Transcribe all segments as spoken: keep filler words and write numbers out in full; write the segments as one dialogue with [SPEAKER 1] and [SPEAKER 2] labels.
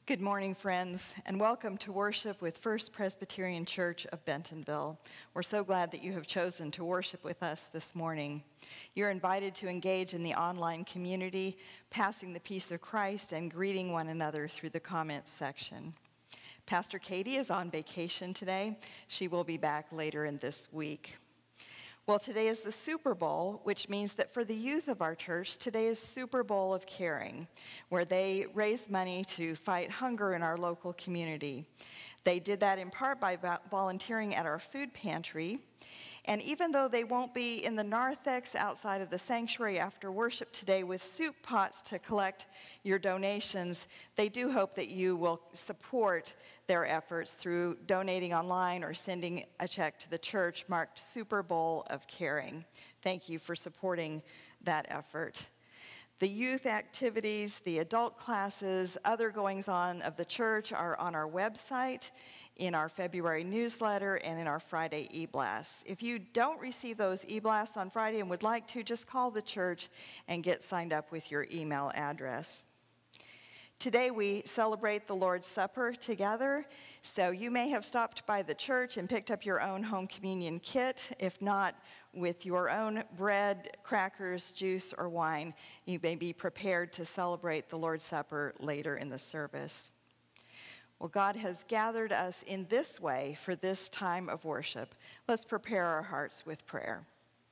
[SPEAKER 1] Good morning, friends, and welcome to worship with First Presbyterian Church of Bentonville. We're so glad that you have chosen to worship with us this morning. You're invited to engage in the online community, passing the peace of Christ and greeting one another through the comments section. Pastor Katie is on vacation today. She will be back later in this week. Well, today is the Super Bowl, which means that for the youth of our church, today is Super Bowl of Caring, where they raise money to fight hunger in our local community. They did that in part by volunteering at our food pantry. And even though they won't be in the narthex outside of the sanctuary after worship today with soup pots to collect your donations, they do hope that you will support their efforts through donating online or sending a check to the church marked Super Bowl of Caring. Thank you for supporting that effort. The youth activities, the adult classes, other goings-on of the church are on our website, in our February newsletter, and in our Friday e-blasts. If you don't receive those e-blasts on Friday and would like to, just call the church and get signed up with your email address. Today we celebrate the Lord's Supper together, so you may have stopped by the church and picked up your own home communion kit. If not, with your own bread, crackers, juice, or wine, you may be prepared to celebrate the Lord's Supper later in the service. Well, God has gathered us in this way for this time of worship. Let's prepare our hearts with prayer.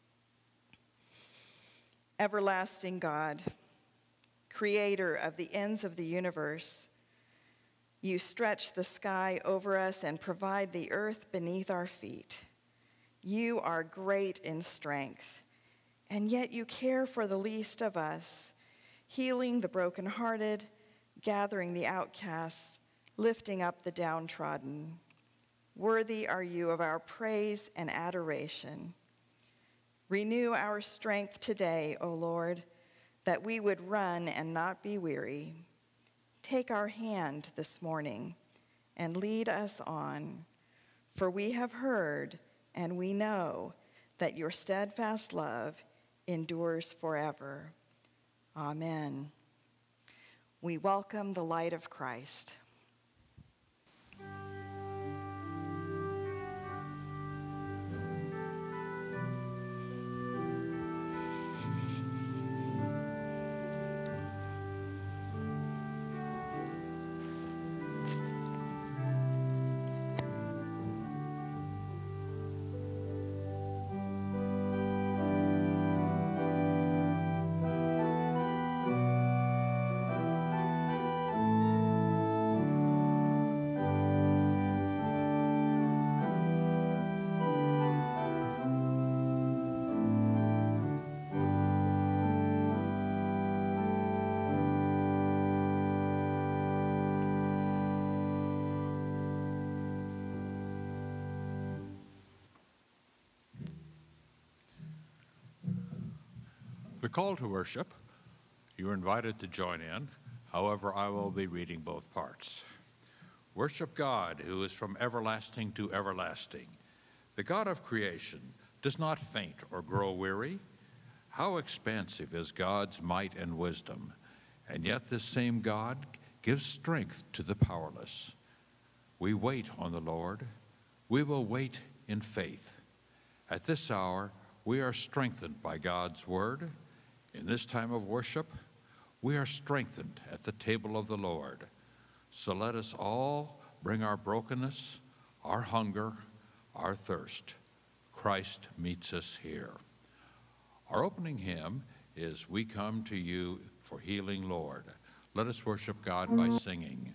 [SPEAKER 1] Everlasting God, Creator of the ends of the universe, you stretch the sky over us and provide the earth beneath our feet. You are great in strength, and yet you care for the least of us, healing the brokenhearted, gathering the outcasts, lifting up the downtrodden. Worthy are you of our praise and adoration. Renew our strength today, O Lord, that we would run and not be weary. Take our hand this morning and lead us on, for we have heard and we know that your steadfast love endures forever. Amen. We welcome the light of Christ.
[SPEAKER 2] The call to worship, you're invited to join in. However, I will be reading both parts. Worship God, who is from everlasting to everlasting. The God of creation does not faint or grow weary. How expansive is God's might and wisdom, and yet this same God gives strength to the powerless. We wait on the Lord. We will wait in faith. At this hour, we are strengthened by God's word. In this time of worship, we are strengthened at the table of the Lord. So let us all bring our brokenness, our hunger, our thirst. Christ meets us here. Our opening hymn is "We Come to You for Healing, Lord." Let us worship God by singing.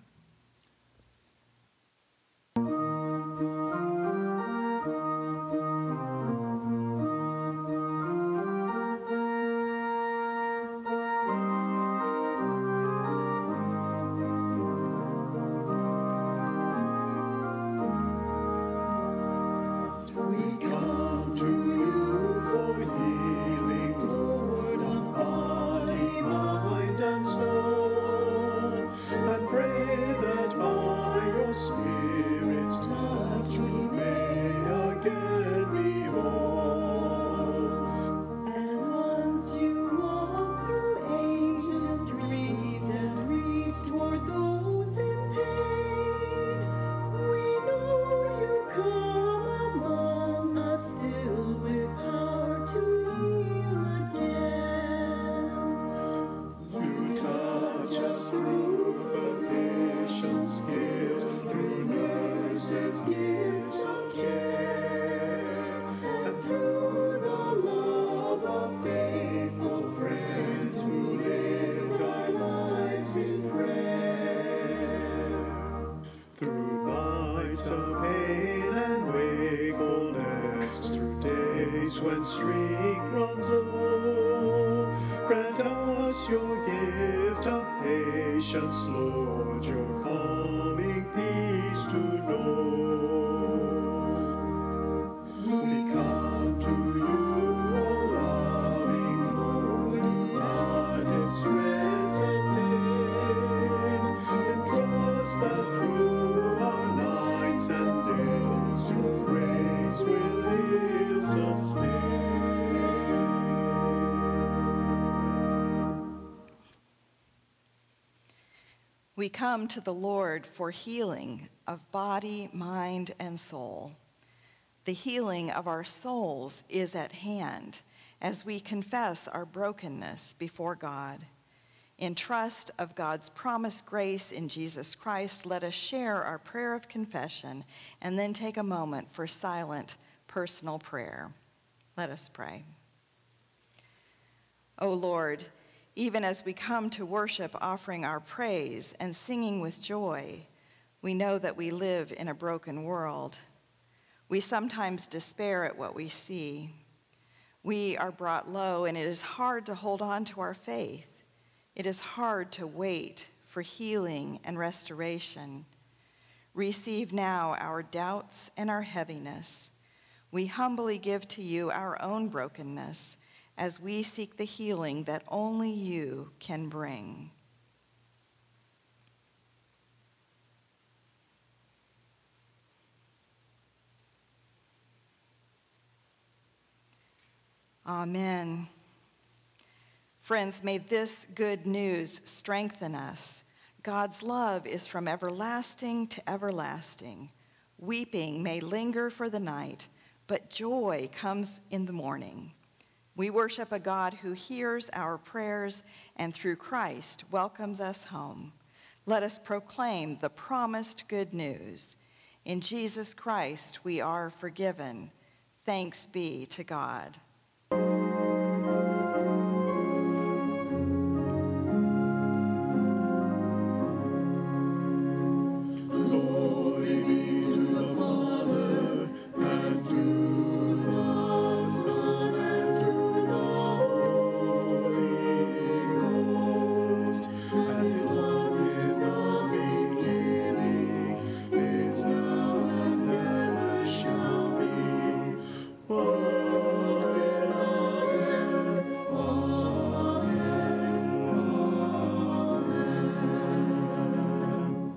[SPEAKER 3] Toward those in just through physician skills, through nurses' gifts of care, and through the love of faithful friends who lived our lives in prayer. Through nights of pain and wakefulness, through days when strength runs low, grant us your gift of patience, Lord, your calming peace to know. We come to you, O loving Lord, in our distress and pain, and trust that through our nights and days your grace will live sustain.
[SPEAKER 1] We come to the Lord for healing of body, mind, and soul. The healing of our souls is at hand as we confess our brokenness before God. In trust of God's promised grace in Jesus Christ, let us share our prayer of confession and then take a moment for silent, personal prayer. Let us pray. O Lord, even as we come to worship offering our praise and singing with joy, we know that we live in a broken world. We sometimes despair at what we see. We are brought low, and it is hard to hold on to our faith. It is hard to wait for healing and restoration. Receive now our doubts and our heaviness. We humbly give to you our own brokenness as we seek the healing that only you can bring. Amen. Friends, may this good news strengthen us. God's love is from everlasting to everlasting. Weeping may linger for the night, but joy comes in the morning. We worship a God who hears our prayers and through Christ welcomes us home. Let us proclaim the promised good news. In Jesus Christ we are forgiven. Thanks be to God.
[SPEAKER 3] Glory be to the Father, and to the Son, and to the Holy Ghost, as it was in the beginning, is now, and ever shall be, world without end. Amen. Amen.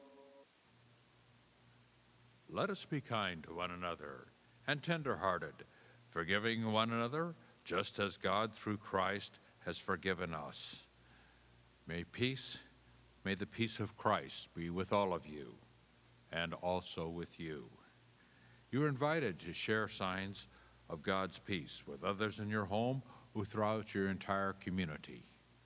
[SPEAKER 2] Let us be kind to one another and tender-hearted, forgiving one another, just as God through Christ has forgiven us. May peace, may the peace of Christ be with all of you, and also with you. You are invited to share signs of God's peace with others in your home or throughout your entire community.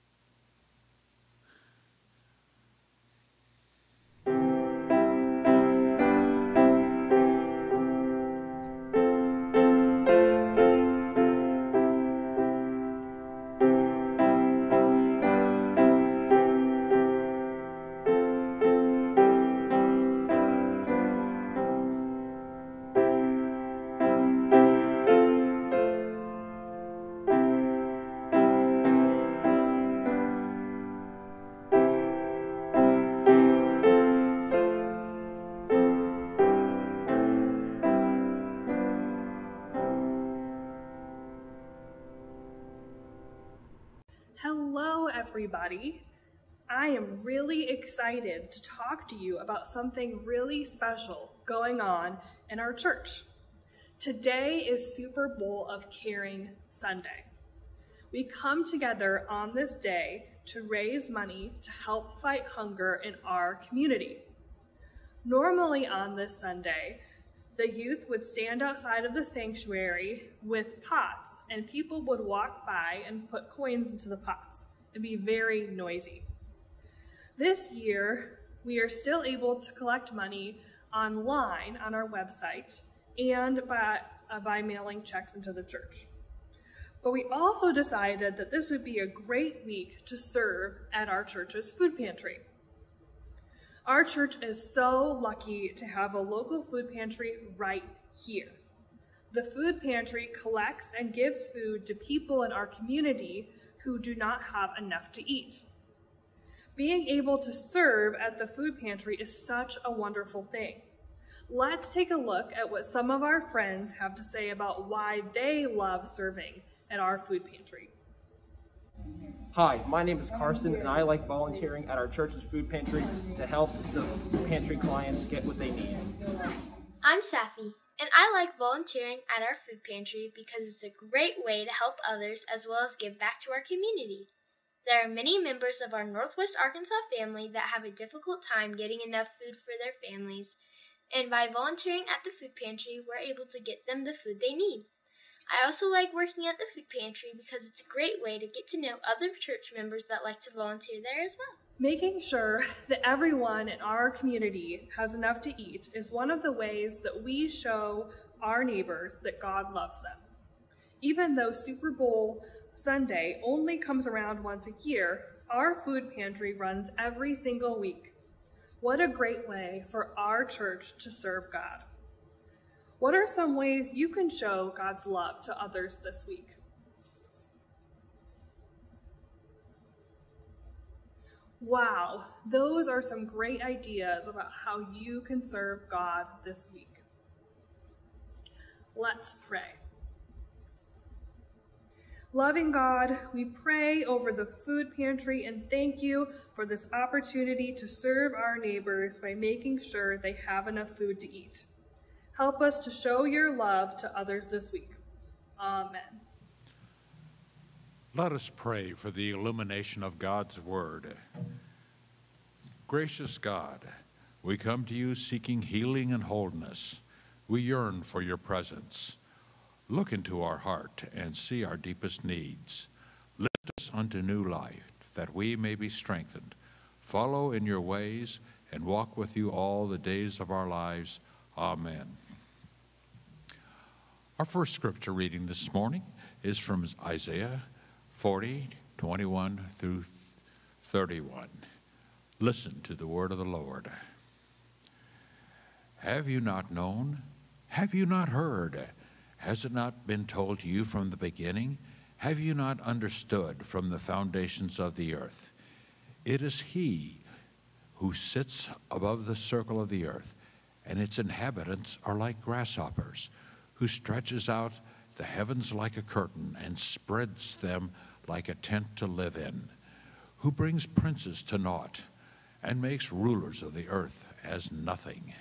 [SPEAKER 4] Hello, everybody. I am really excited to talk to you about something really special going on in our church. Today is Super Bowl of Caring Sunday. We come together on this day to raise money to help fight hunger in our community. Normally on this Sunday, the youth would stand outside of the sanctuary with pots, and people would walk by and put coins into the pots. It'd be very noisy. This year, we are still able to collect money online on our website and by, uh, by mailing checks into the church. But we also decided that this would be a great week to serve at our church's food pantry. Our church is so lucky to have a local food pantry right here. The food pantry collects and gives food to people in our community who do not have enough to eat. Being able to serve at the food pantry is such a wonderful thing. Let's take a look at what some of our friends have to say about why they love serving at our food pantry.
[SPEAKER 5] Hi, my name is Carson, and I like volunteering at our church's food pantry to help the pantry clients get what they need.
[SPEAKER 6] I'm Safi, and I like volunteering at our food pantry because it's a great way to help others as well as give back to our community. There are many members of our Northwest Arkansas family that have a difficult time getting enough food for their families, and by volunteering at the food pantry, we're able to get them the food they need. I also like working at the food pantry because it's a great way to get to know other church members that like to volunteer there as well.
[SPEAKER 4] Making sure that everyone in our community has enough to eat is one of the ways that we show our neighbors that God loves them. Even though Super Bowl Sunday only comes around once a year, our food pantry runs every single week. What a great way for our church to serve God. What are some ways you can show God's love to others this week? Wow, those are some great ideas about how you can serve God this week. Let's pray. Loving God, we pray over the food pantry and thank you for this opportunity to serve our neighbors by making sure they have enough food to eat. Help us to show your love to others this week. Amen.
[SPEAKER 2] Let us pray for the illumination of God's word. Gracious God, we come to you seeking healing and wholeness. We yearn for your presence. Look into our heart and see our deepest needs. Lift us unto new life, that we may be strengthened. Follow in your ways and walk with you all the days of our lives. Amen. Our first scripture reading this morning is from Isaiah forty, twenty-one through thirty-one. Listen to the word of the Lord. Have you not known? Have you not heard? Has it not been told to you from the beginning? Have you not understood from the foundations of the earth? It is he who sits above the circle of the earth, and its inhabitants are like grasshoppers, who stretches out the heavens like a curtain and spreads them like a tent to live in, who brings princes to naught and makes rulers of the earth as nothing.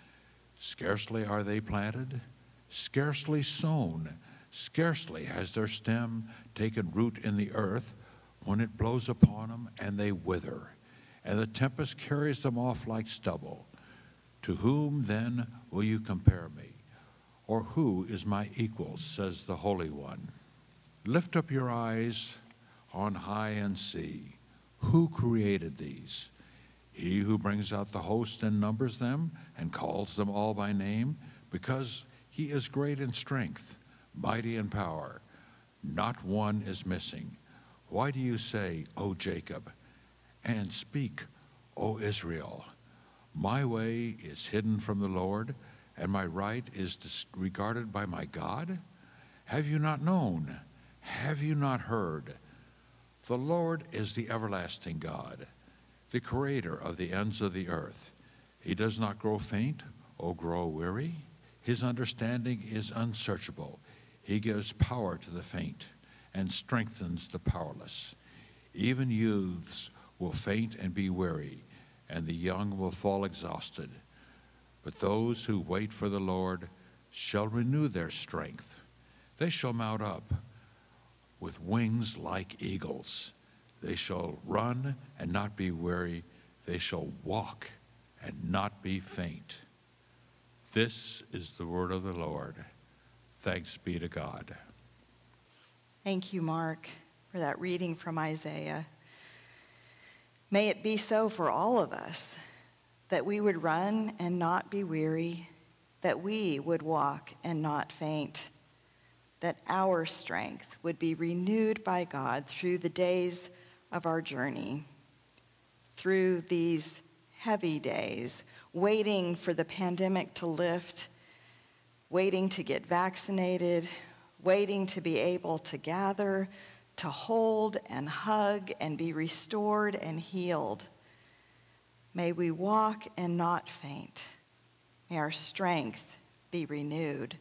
[SPEAKER 2] Scarcely are they planted, scarcely sown, scarcely has their stem taken root in the earth, when it blows upon them and they wither, and the tempest carries them off like stubble. To whom then will you compare me? Or who is my equal, says the Holy One. Lift up your eyes on high and see. Who created these? He who brings out the host and numbers them and calls them all by name, because he is great in strength, mighty in power. Not one is missing. Why do you say, O Jacob, and speak, O Israel? My way is hidden from the Lord, and my right is disregarded by my God? Have you not known? Have you not heard? The Lord is the everlasting God, the creator of the ends of the earth. He does not grow faint or grow weary. His understanding is unsearchable. He gives power to the faint and strengthens the powerless. Even youths will faint and be weary, and the young will fall exhausted. But those who wait for the Lord shall renew their strength. They shall mount up with wings like eagles. They shall run and not be weary. They shall walk and not be faint. This is the word of the Lord. Thanks be to God.
[SPEAKER 1] Thank you, Mark, for that reading from Isaiah. May it be so for all of us, that we would run and not be weary, that we would walk and not faint, that our strength would be renewed by God through the days of our journey, through these heavy days, waiting for the pandemic to lift, waiting to get vaccinated, waiting to be able to gather, to hold and hug and be restored and healed. May we walk and not faint. May our strength be renewed.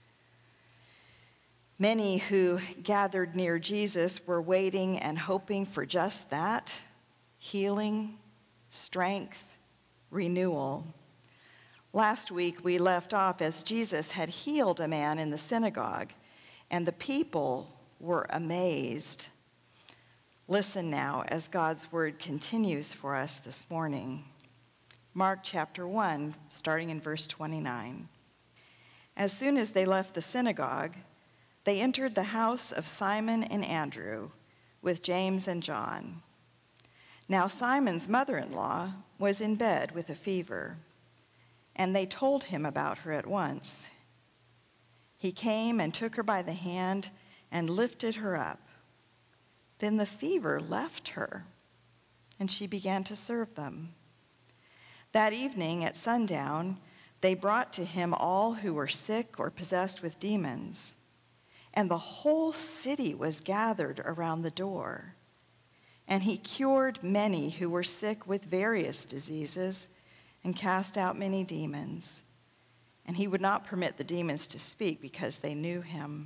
[SPEAKER 1] Many who gathered near Jesus were waiting and hoping for just that: healing, strength, renewal. Last week we left off as Jesus had healed a man in the synagogue, and the people were amazed. Listen now as God's word continues for us this morning. Mark chapter one, starting in verse twenty-nine. As soon as they left the synagogue, they entered the house of Simon and Andrew with James and John. Now Simon's mother-in-law was in bed with a fever, and they told him about her at once. He came and took her by the hand and lifted her up. Then the fever left her, and she began to serve them. That evening at sundown, they brought to him all who were sick or possessed with demons, and the whole city was gathered around the door. And he cured many who were sick with various diseases and cast out many demons. And he would not permit the demons to speak because they knew him.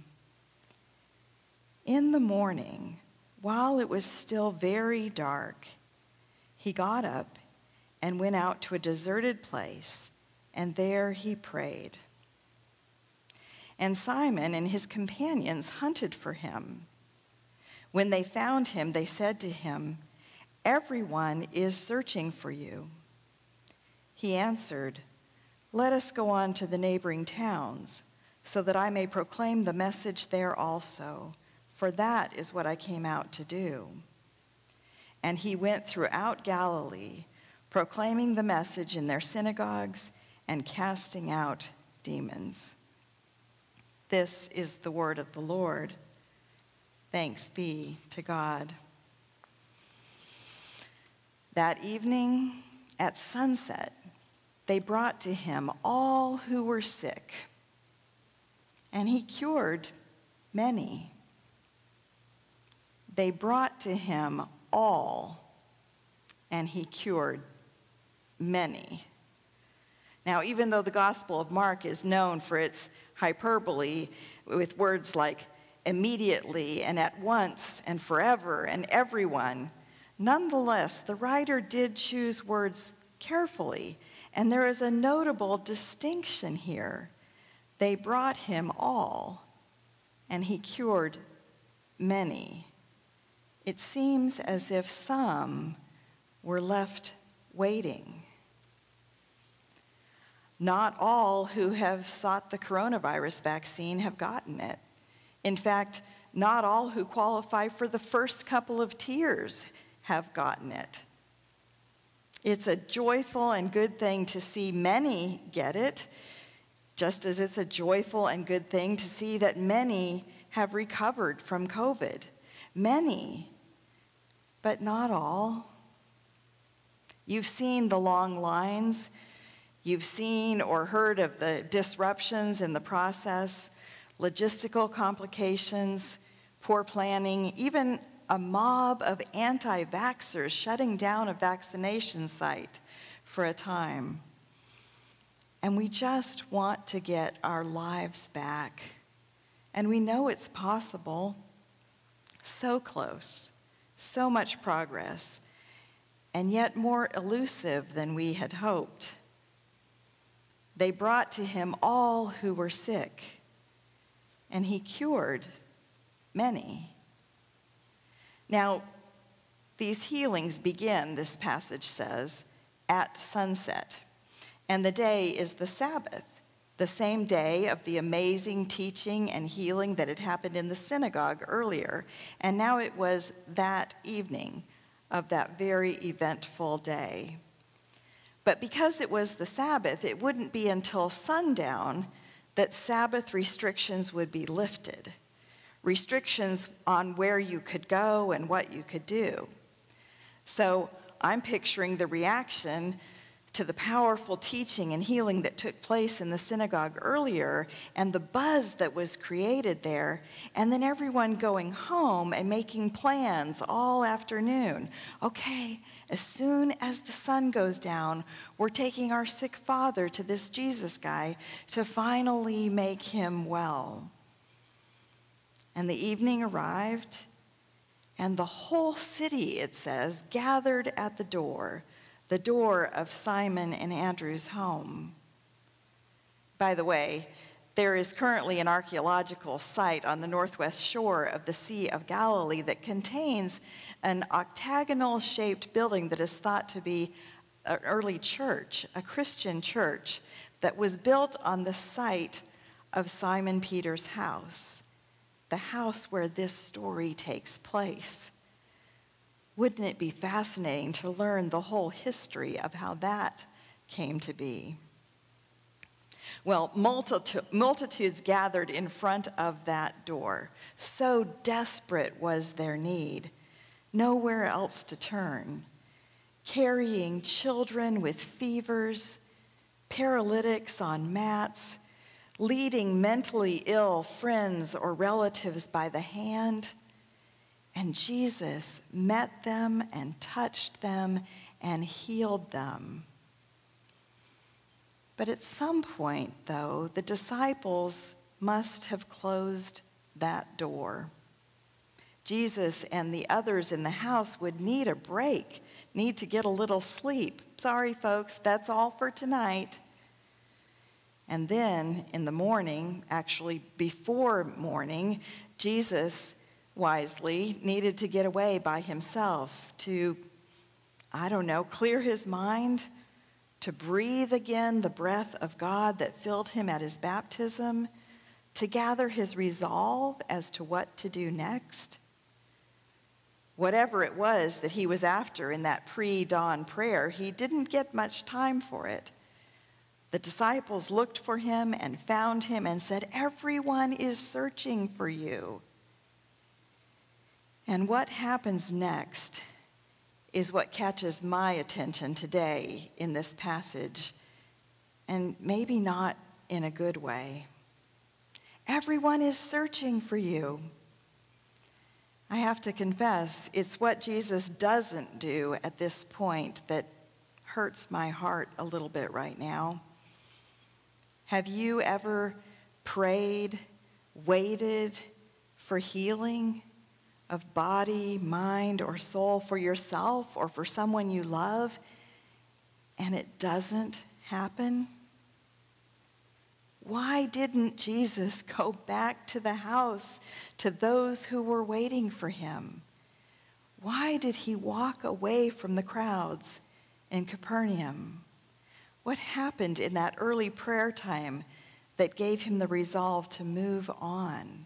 [SPEAKER 1] In the morning, while it was still very dark, he got up and went out to a deserted place, and there he prayed. And Simon and his companions hunted for him. When they found him, they said to him, "Everyone is searching for you." He answered, "Let us go on to the neighboring towns, so that I may proclaim the message there also, for that is what I came out to do." And he went throughout Galilee, proclaiming the message in their synagogues and casting out demons. This is the word of the Lord. Thanks be to God. That evening at sunset, they brought to him all who were sick, and he cured many. They brought to him all, and he cured many. Now, even though the Gospel of Mark is known for its hyperbole with words like immediately and at once and forever and everyone, nonetheless, the writer did choose words carefully, and there is a notable distinction here. They brought him all, and he cured many. It seems as if some were left waiting. Not all who have sought the coronavirus vaccine have gotten it. In fact, not all who qualify for the first couple of tiers have gotten it. It's a joyful and good thing to see many get it, just as it's a joyful and good thing to see that many have recovered from COVID. Many, but not all. You've seen the long lines. You've seen or heard of the disruptions in the process, logistical complications, poor planning, even a mob of anti-vaxxers shutting down a vaccination site for a time. And we just want to get our lives back. And we know it's possible. So close, so much progress, and yet more elusive than we had hoped. They brought to him all who were sick, and he cured many. Now, these healings begin, this passage says, at sunset, and the day is the Sabbath, the same day of the amazing teaching and healing that had happened in the synagogue earlier, and now it was that evening, of that very eventful day. But because it was the Sabbath, it wouldn't be until sundown that Sabbath restrictions would be lifted. Restrictions on where you could go and what you could do. So I'm picturing the reaction to the powerful teaching and healing that took place in the synagogue earlier, and the buzz that was created there, and then everyone going home and making plans all afternoon. Okay, as soon as the sun goes down, we're taking our sick father to this Jesus guy to finally make him well. And the evening arrived, and the whole city, it says, gathered at the door, the door of Simon and Andrew's home. By the way, there is currently an archaeological site on the northwest shore of the Sea of Galilee that contains an octagonal-shaped building that is thought to be an early church, a Christian church, that was built on the site of Simon Peter's house, the house where this story takes place. Wouldn't it be fascinating to learn the whole history of how that came to be? Well, multitu- multitudes gathered in front of that door. So desperate was their need. Nowhere else to turn. Carrying children with fevers, paralytics on mats, leading mentally ill friends or relatives by the hand. And Jesus met them and touched them and healed them. But at some point, though, the disciples must have closed that door. Jesus and the others in the house would need a break, need to get a little sleep. Sorry, folks, that's all for tonight. And then in the morning, actually before morning, Jesus wisely needed to get away by himself to, I don't know, clear his mind, to breathe again the breath of God that filled him at his baptism, to gather his resolve as to what to do next. Whatever it was that he was after in that pre-dawn prayer, he didn't get much time for it. The disciples looked for him and found him and said, "Everyone is searching for you." And what happens next is what catches my attention today in this passage, and maybe not in a good way. Everyone is searching for you. I have to confess, it's what Jesus doesn't do at this point that hurts my heart a little bit right now. Have you ever prayed, waited for healing of body, mind, or soul for yourself or for someone you love, and it doesn't happen? Why didn't Jesus go back to the house, to those who were waiting for him? Why did he walk away from the crowds in Capernaum? What happened in that early prayer time that gave him the resolve to move on?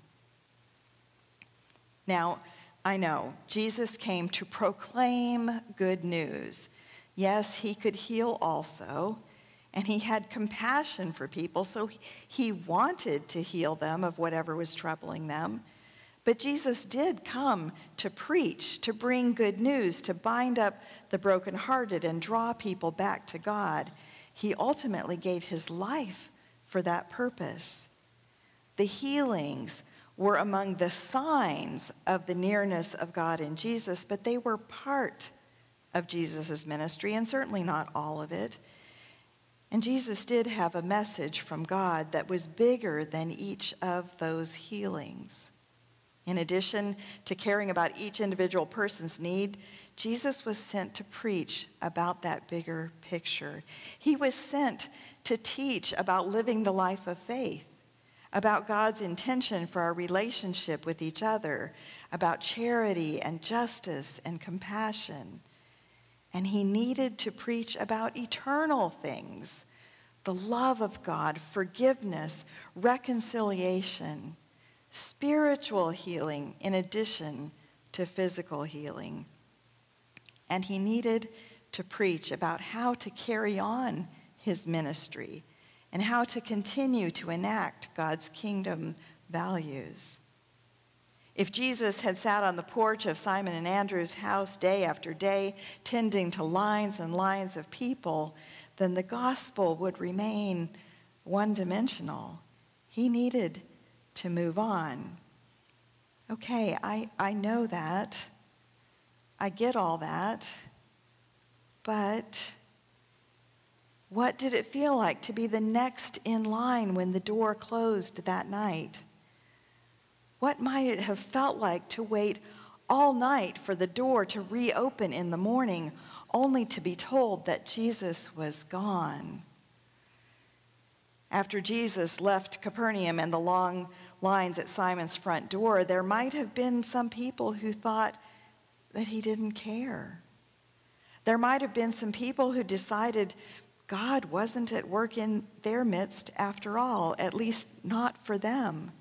[SPEAKER 1] Now, I know Jesus came to proclaim good news. Yes, he could heal also, and he had compassion for people, so he wanted to heal them of whatever was troubling them. But Jesus did come to preach, to bring good news, to bind up the brokenhearted and draw people back to God. He ultimately gave his life for that purpose. The healings were among the signs of the nearness of God in Jesus, but they were part of Jesus' ministry, and certainly not all of it. And Jesus did have a message from God that was bigger than each of those healings. In addition to caring about each individual person's need, Jesus was sent to preach about that bigger picture. He was sent to teach about living the life of faith, about God's intention for our relationship with each other, about charity and justice and compassion. And he needed to preach about eternal things, the love of God, forgiveness, reconciliation, spiritual healing in addition to physical healing. and he needed to preach about how to carry on his ministry and how to continue to enact God's kingdom values. If Jesus had sat on the porch of Simon and Andrew's house day after day, tending to lines and lines of people, then the gospel would remain one-dimensional. He needed to move on. Okay, I, I know that. I get all that. But what did it feel like to be the next in line when the door closed that night? What might it have felt like to wait all night for the door to reopen in the morning, only to be told that Jesus was gone? After Jesus left Capernaum and the long lines at Simon's front door, there might have been some people who thought that he didn't care. There might have been some people who decided God wasn't at work in their midst after all, at least not for them.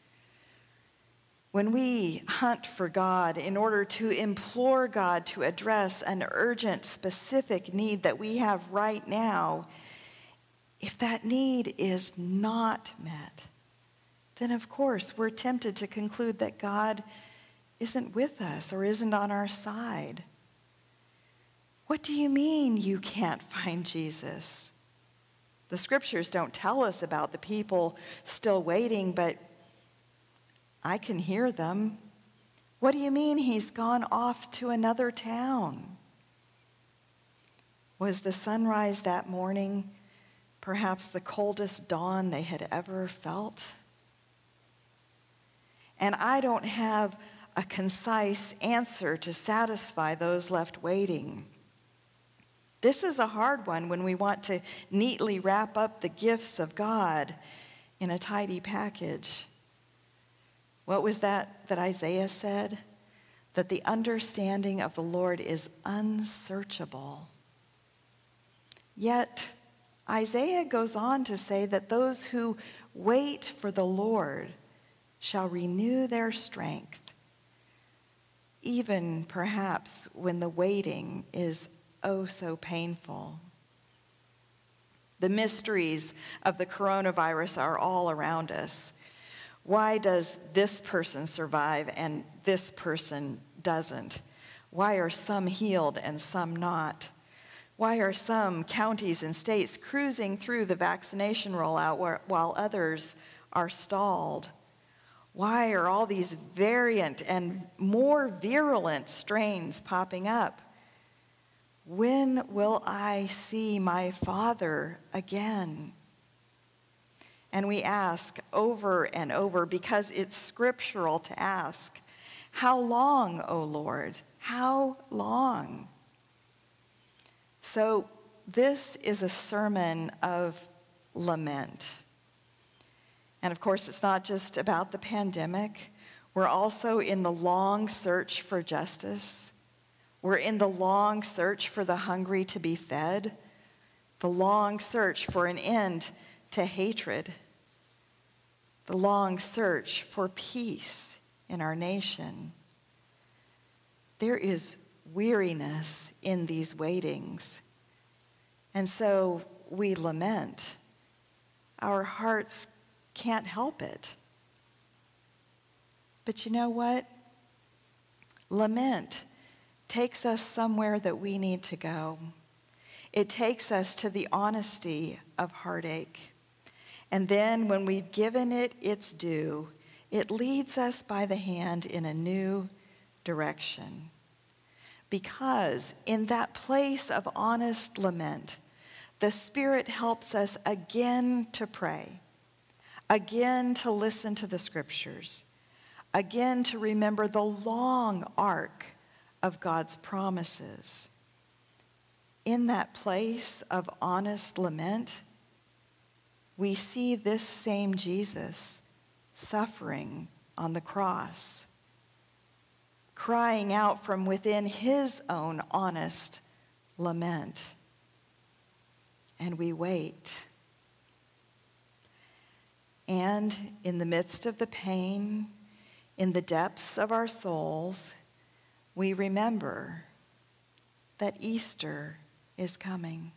[SPEAKER 1] When we hunt for God in order to implore God to address an urgent, specific need that we have right now, if that need is not met, then of course we're tempted to conclude that God isn't with us or isn't on our side. What do you mean you can't find Jesus? The scriptures don't tell us about the people still waiting, but I can hear them. What do you mean he's gone off to another town? Was the sunrise that morning perhaps the coldest dawn they had ever felt? And I don't have a concise answer to satisfy those left waiting. This is a hard one when we want to neatly wrap up the gifts of God in a tidy package. What was that that Isaiah said? That the understanding of the Lord is unsearchable. Yet, Isaiah goes on to say that those who wait for the Lord shall renew their strength, even perhaps when the waiting is oh so painful. The mysteries of the coronavirus are all around us. Why does this person survive and this person doesn't? Why are some healed and some not? Why are some counties and states cruising through the vaccination rollout while others are stalled? Why are all these variant and more virulent strains popping up? When will I see my Father again? And we ask over and over, because it's scriptural to ask, how long, O Lord? How long? So this is a sermon of lament. And of course, it's not just about the pandemic. We're also in the long search for justice. We're in the long search for the hungry to be fed, the long search for an end to hatred, the long search for peace in our nation. There is weariness in these waitings, and so we lament. Our hearts can't help it. But you know what? Lament takes us somewhere that we need to go. It takes us to the honesty of heartache. And then when we've given it its due, it leads us by the hand in a new direction. Because in that place of honest lament, the Spirit helps us again to pray, again to listen to the scriptures, again to remember the long arc of God's promises. In that place of honest lament, we see this same Jesus suffering on the cross, crying out from within his own honest lament. And we wait. And in the midst of the pain, in the depths of our souls, we remember that Easter is coming.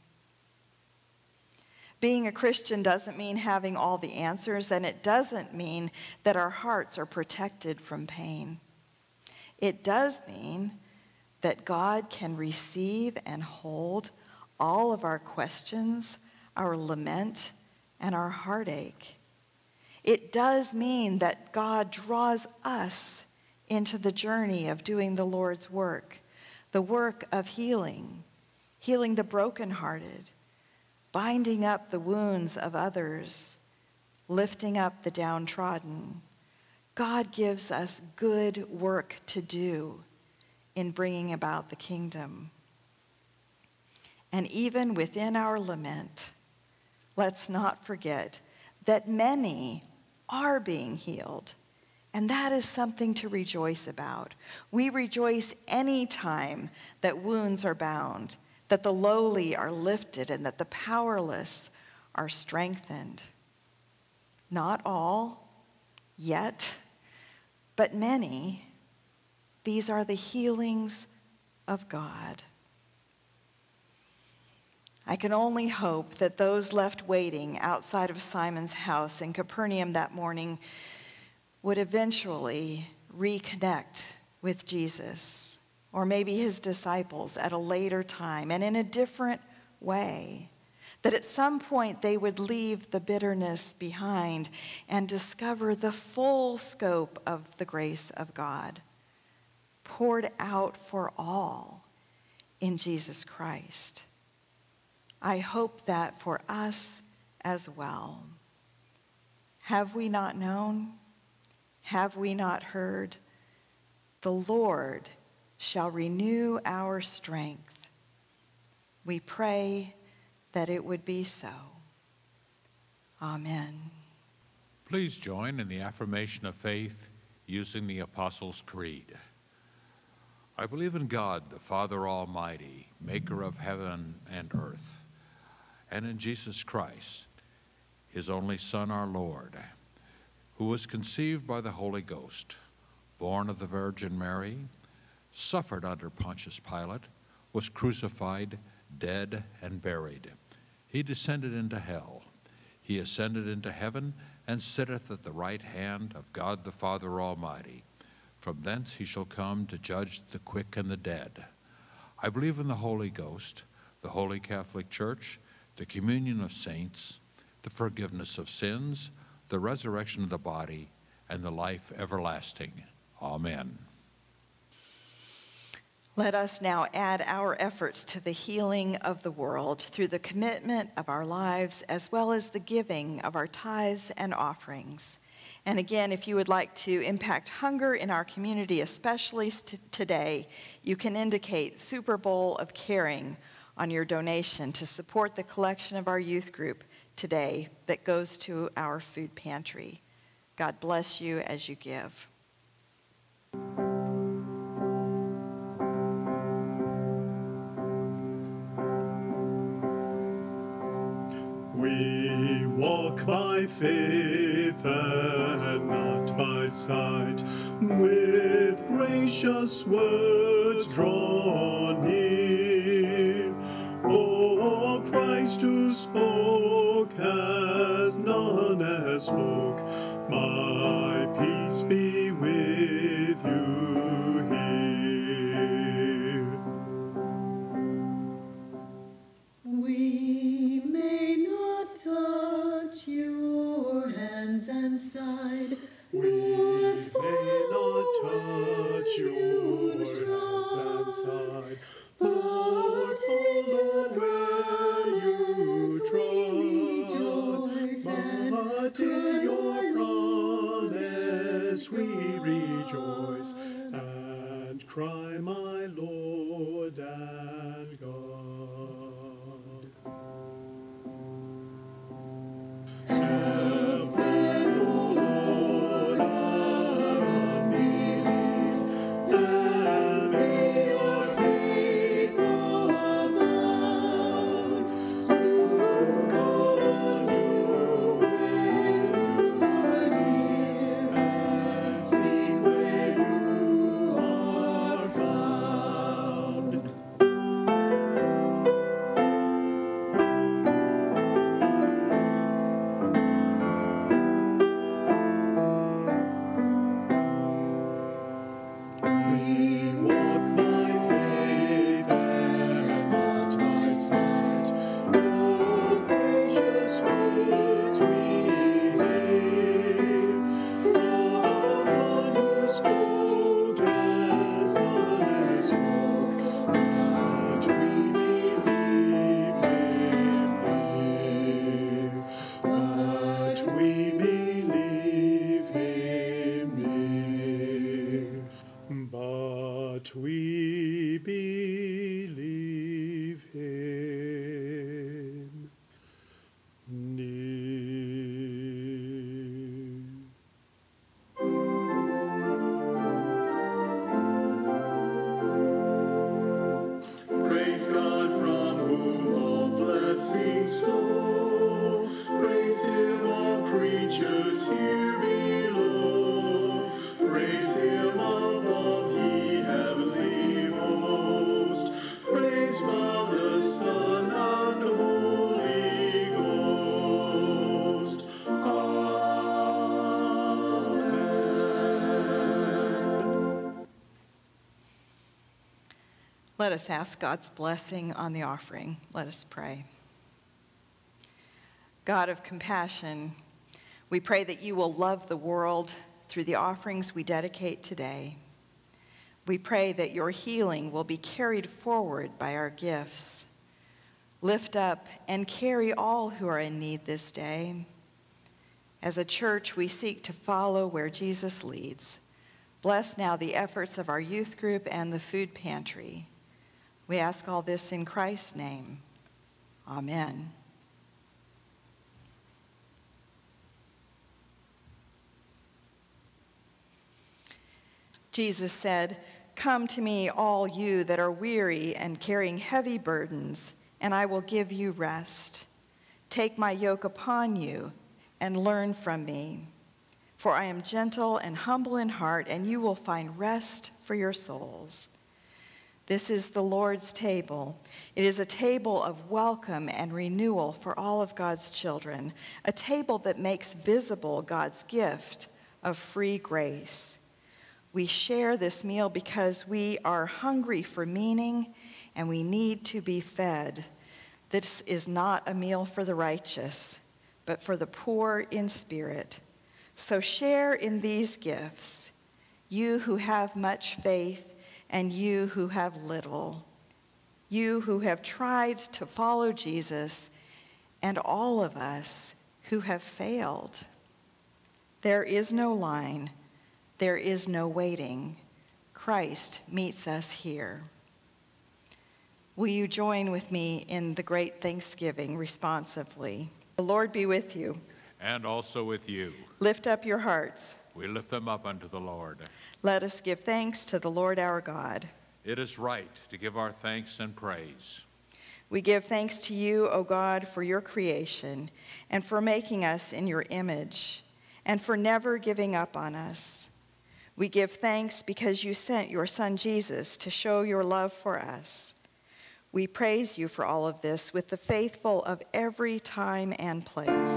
[SPEAKER 1] Being a Christian doesn't mean having all the answers, and it doesn't mean that our hearts are protected from pain. It does mean that God can receive and hold all of our questions, our lament, and our heartache. It does mean that God draws us into the journey of doing the Lord's work, the work of healing, healing the brokenhearted, binding up the wounds of others, lifting up the downtrodden. God gives us good work to do in bringing about the kingdom. And even within our lament, let's not forget that many are being healed, and that is something to rejoice about. We rejoice any time that wounds are bound, that the lowly are lifted, and that the powerless are strengthened. Not all, yet, but many. These are the healings of God. I can only hope that those left waiting outside of Simon's house in Capernaum that morning would eventually reconnect with Jesus, or maybe his disciples at a later time and in a different way. That at some point they would leave the bitterness behind and discover the full scope of the grace of God, poured out for all in Jesus Christ. I hope that for us as well. Have we not known? Have we not heard? The Lord shall renew our strength. We pray that it would be so. Amen.
[SPEAKER 2] Please join in the affirmation of faith using the Apostles' Creed. I believe in God, the Father Almighty, maker of heaven and earth, and in Jesus Christ, his only Son, our Lord, who was conceived by the Holy Ghost, born of the Virgin Mary, suffered under Pontius Pilate, was crucified, dead, and buried. He descended into hell. He ascended into heaven and sitteth at the right hand of God the Father Almighty. From thence he shall come to judge the quick and the dead. I believe in the Holy Ghost, the Holy Catholic Church, the communion of saints, the forgiveness of sins, the resurrection of the body, and the life everlasting. Amen.
[SPEAKER 1] Let us now add our efforts to the healing of the world through the commitment of our lives as well as the giving of our tithes and offerings. And again, if you would like to impact hunger in our community, especially t- today, you can indicate Super Bowl of Caring on your donation to support the collection of our youth group today that goes to our food pantry. God bless you as you give.
[SPEAKER 3] We walk by faith and not by sight, with gracious words draw near. O Christ who spoke as none has spoke, my peace be with you here.
[SPEAKER 7] We may not touch your hands and side,
[SPEAKER 3] We may not touch your hands and side, but follow where you trod. But in your promise we rejoice, and cry, my Lord and God. Help then, O Lord, our unbelief, and may our faith abound, to call on you when you are near, and seek where you are found. is here below. Praise him above, ye heavenly host. Praise Father, Son, and Holy Ghost. Amen.
[SPEAKER 1] Let us ask God's blessing on the offering. Let us pray. God of compassion, we pray that you will love the world through the offerings we dedicate today. We pray that your healing will be carried forward by our gifts. Lift up and carry all who are in need this day. As a church, we seek to follow where Jesus leads. Bless now the efforts of our youth group and the food pantry. We ask all this in Christ's name. Amen. Jesus said, "Come to me, all you that are weary and carrying heavy burdens, and I will give you rest. Take my yoke upon you and learn from me, for I am gentle and humble in heart, and you will find rest for your souls." This is the Lord's table. It is a table of welcome and renewal for all of God's children, a table that makes visible God's gift of free grace. We share this meal because we are hungry for meaning and we need to be fed. This is not a meal for the righteous, but for the poor in spirit. So share in these gifts, you who have much faith and you who have little, you who have tried to follow Jesus, and all of us who have failed. There is no line. There is no waiting. Christ meets us here. Will you join with me in the great thanksgiving responsively? The Lord be with you.
[SPEAKER 2] And also with you.
[SPEAKER 1] Lift up your hearts.
[SPEAKER 2] We lift them up unto the Lord.
[SPEAKER 1] Let us give thanks to the Lord our God.
[SPEAKER 2] It is right to give our thanks and praise.
[SPEAKER 1] We give thanks to you, O God, for your creation and for making us in your image and for never giving up on us. We give thanks because you sent your Son Jesus to show your love for us. We praise you for all of this with the faithful of every time and place.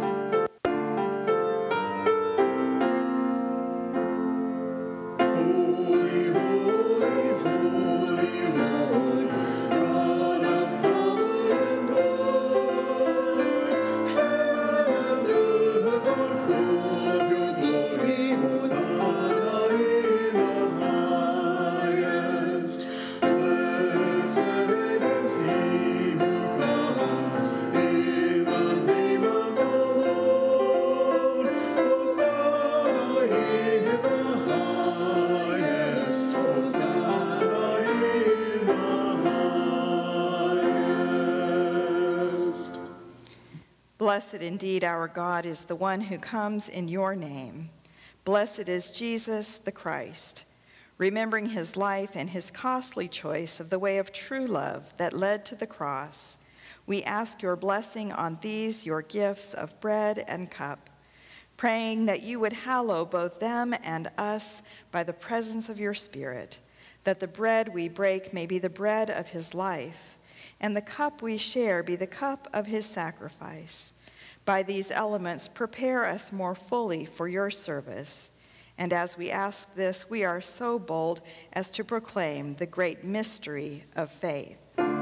[SPEAKER 3] Holy, holy, holy Lord, God of power and might, heaven and earth are full of your glory. Hosanna in the highest. Blessed is he who comes in the name of the Lord. Hosanna in the highest. Hosanna in the highest.
[SPEAKER 1] Blessed indeed our God is the one who comes in your name. Blessed is Jesus the Christ. Remembering his life and his costly choice of the way of true love that led to the cross, we ask your blessing on these your gifts of bread and cup, praying that you would hallow both them and us by the presence of your Spirit, that the bread we break may be the bread of his life, and the cup we share be the cup of his sacrifice. By these elements, prepare us more fully for your service. And as we ask this, we are so bold as to proclaim the great mystery of faith.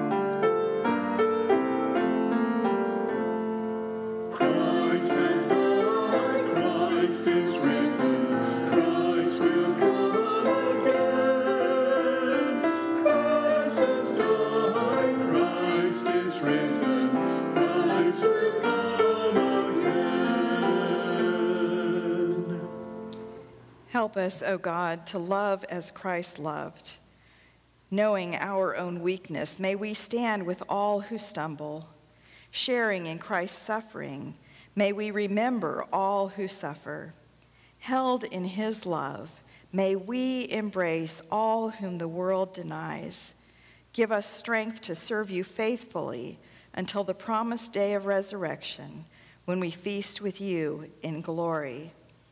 [SPEAKER 3] Christ has died, Christ is risen, Christ will come again. Christ has died, Christ is risen, Christ will come again.
[SPEAKER 1] Help us, O God, to love as Christ loved. Knowing our own weakness, may we stand with all who stumble. Sharing in Christ's suffering, may we remember all who suffer. Held in his love, may we embrace all whom the world denies. Give us strength to serve you faithfully until the promised day of resurrection, when we feast with you in glory.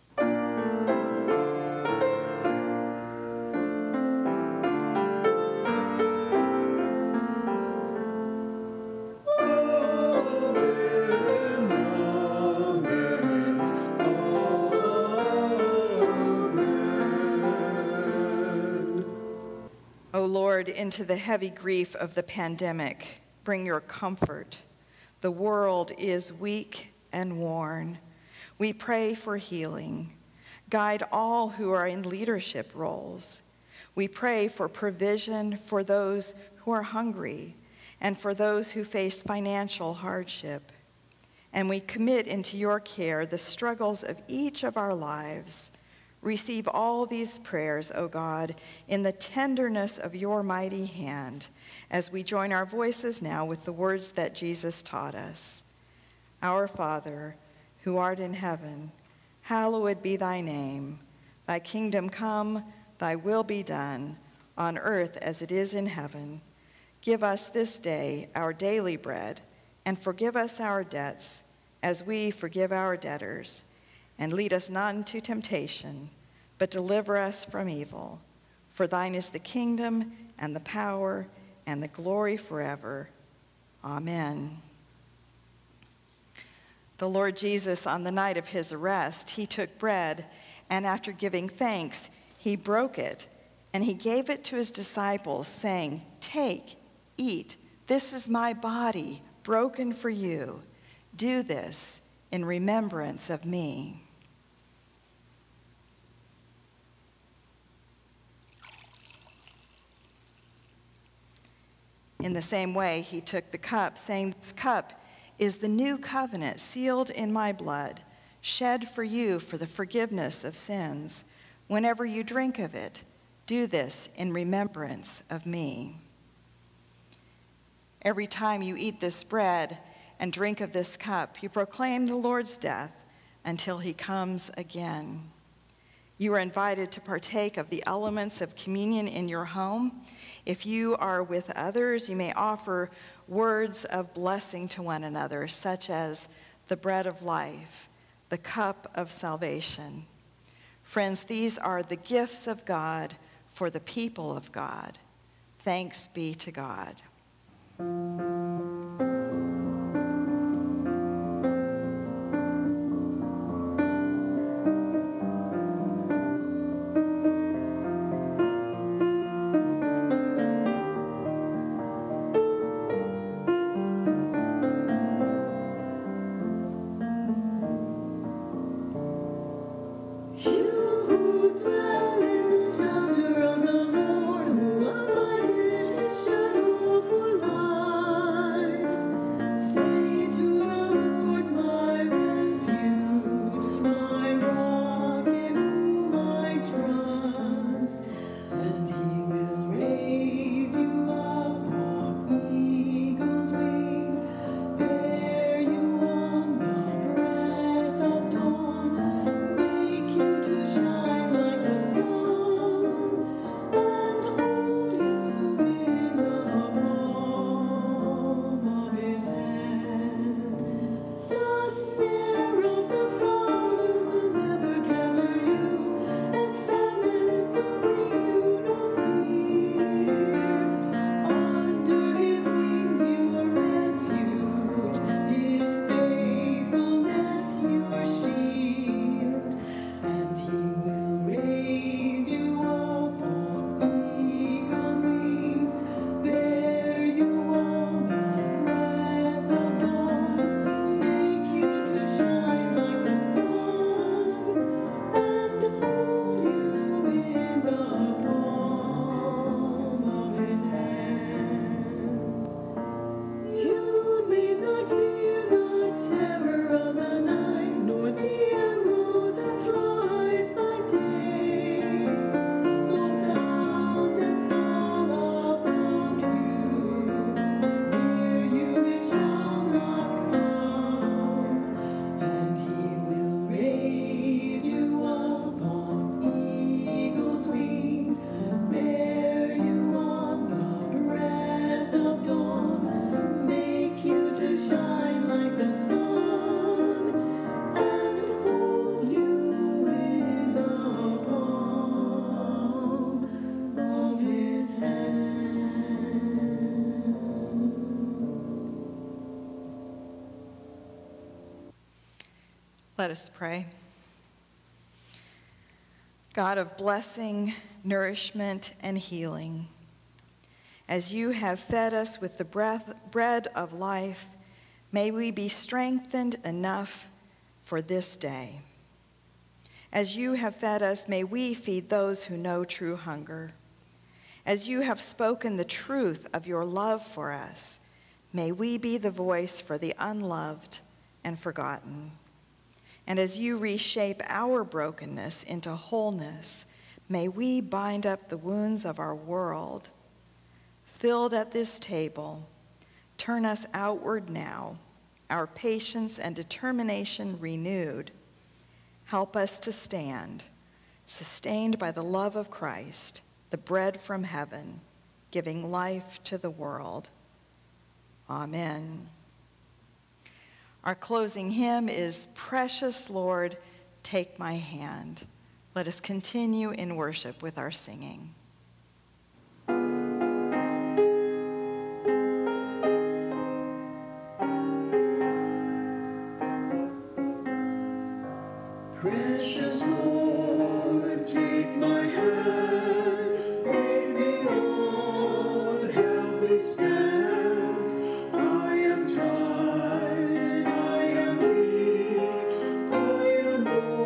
[SPEAKER 1] Lord, into the heavy grief of the pandemic, bring your comfort. The world is weak and worn. We pray for healing. Guide all who are in leadership roles. We pray for provision for those who are hungry and for those who face financial hardship. And we commit into your care the struggles of each of our lives. Receive all these prayers, O God, in the tenderness of your mighty hand, as we join our voices now with the words that Jesus taught us. Our Father, who art in heaven, hallowed be thy name. Thy kingdom come, thy will be done, on earth as it is in heaven. Give us this day our daily bread, and forgive us our debts, as we forgive our debtors. And lead us not into temptation, but deliver us from evil. For thine is the kingdom, and the power, and the glory forever. Amen. The Lord Jesus, on the night of his arrest, he took bread, and after giving thanks, he broke it, and he gave it to his disciples, saying, "Take, eat, this is my body, broken for you. Do this in remembrance of me." In the same way, he took the cup, saying, "This cup is the new covenant sealed in my blood, shed for you for the forgiveness of sins. Whenever you drink of it, do this in remembrance of me." Every time you eat this bread and drink of this cup, you proclaim the Lord's death until he comes again. You are invited to partake of the elements of communion in your home. If you are with others, you may offer words of blessing to one another, such as the bread of life, the cup of salvation. Friends, these are the gifts of God for the people of God. Thanks be to God. Let us pray. God of blessing, nourishment, and healing, As you have fed us with the breath, bread of life, may we be strengthened enough for this day. As you have fed us, may we feed those who know true hunger. As you have spoken the truth of your love for us, may we be the voice for the unloved and forgotten. And as you reshape our brokenness into wholeness, may we bind up the wounds of our world. Filled at this table, turn us outward now, our patience and determination renewed. Help us to stand, sustained by the love of Christ, the bread from heaven, giving life to the world. Amen. Our closing hymn is Precious Lord, Take My Hand. Let us continue in worship with our singing.
[SPEAKER 3] Precious Lord, take my hand, lead me on, help me stand. I am tired and I am weak, I am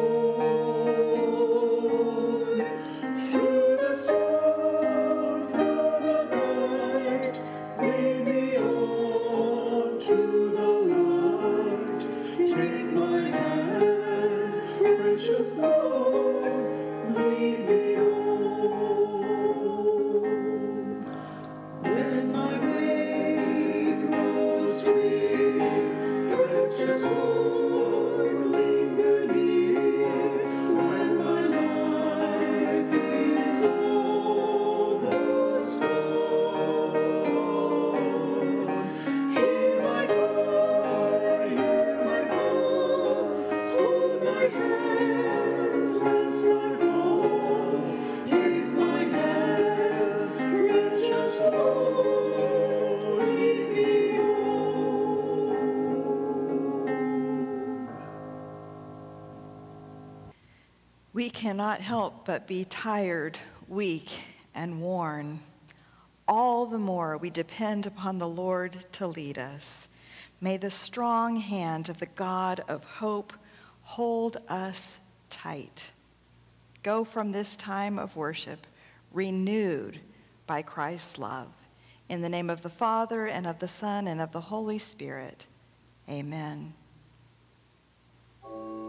[SPEAKER 3] worn. Through the storm, through the night, lead me on to the light. Take my hand, precious Lord, lead me on. When my way grows drear, precious Lord, linger near. When my life is almost gone, hear my cry, hear my call, hold my hand, lest I fall. Take my hand, precious Lord, lead me on.
[SPEAKER 1] We cannot help but be tired, weak, and worn. All the more we depend upon the Lord to lead us. May the strong hand of the God of hope hold us tight. Go from this time of worship renewed by Christ's love. In the name of the Father, and of the Son, and of the Holy Spirit. Amen.